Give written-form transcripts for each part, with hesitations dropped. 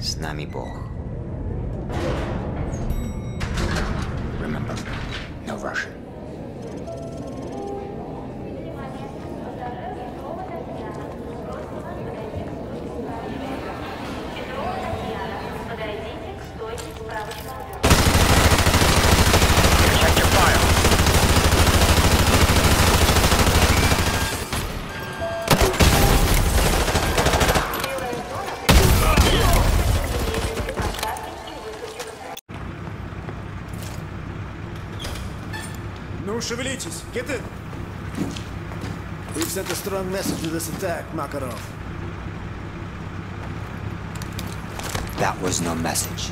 С нами Бог. Remember, no Russian. Ну, шевелитесь! Get in! We've sent a strong message to this attack, Makarov. That was no message.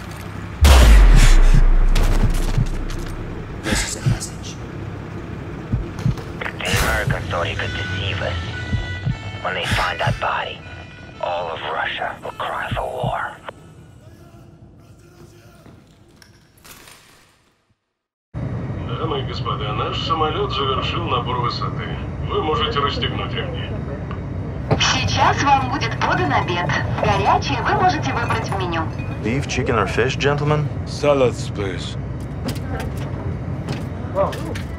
This is a message. The Americans thought he could deceive us. When they find that body, all of Russia will cry for war. Дамы и господа, наш самолет завершил набор высоты. Вы можете расстегнуть ремни. Сейчас вам будет подан обед. Горячий вы можете выбрать в меню. Beef, chicken or fish, gentlemen? Salads, please. Oh.